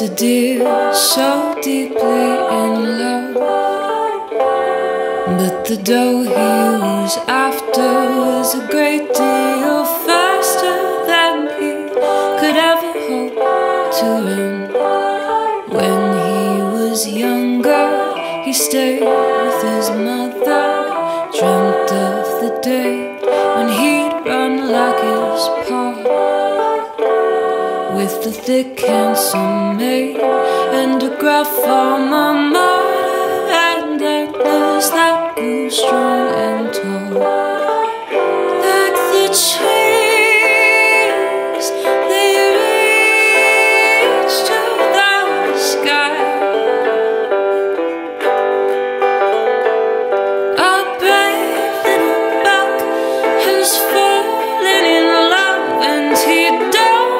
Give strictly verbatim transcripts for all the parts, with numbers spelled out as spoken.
a deer so deeply in love, but the doe he was after was a great deal faster than he could ever hope to run. When he was younger, he stayed with his mother, dreamt of the day when he'd run like his pa, with a thick, handsome mane and a gruff alma mater and antlers that grew strong and tall. Like the trees, they reach to the sky. A brave little buck has fallen in love, and he don't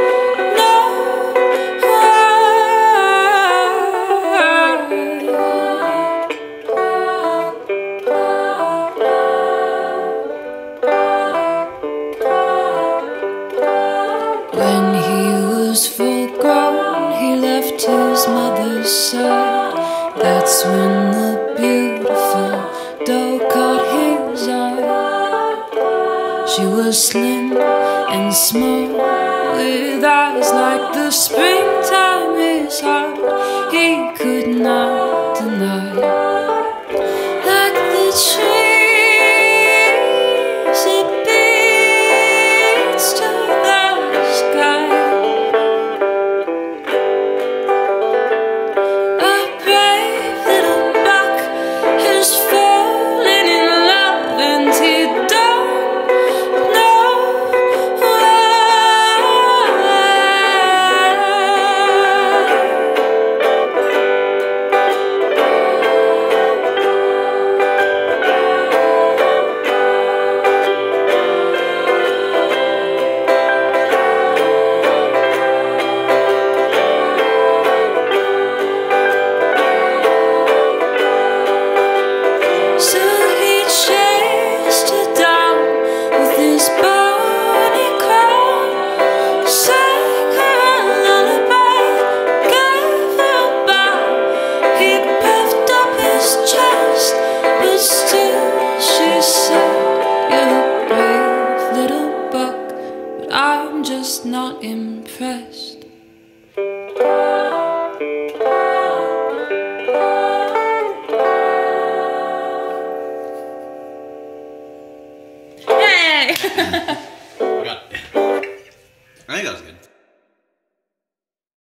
When he was full grown, he left his mother's side. That's when the beautiful doe caught his eye. She was slim and small, with eyes like the springtime. His heart he could not deny. Like the trees, it beats to the sky. A brave little buck has fallen in love, and he don't know why. So he chased her down with his bony crown, sang her a lullaby, gave her a bow. He puffed up his chest, but still she said, "You're a brave little buck, but I'm just not impressed." Hey!